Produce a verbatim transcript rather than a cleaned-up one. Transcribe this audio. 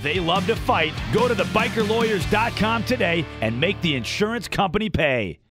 they love to fight. Go to the biker lawyers dot com today and make the insurance company pay.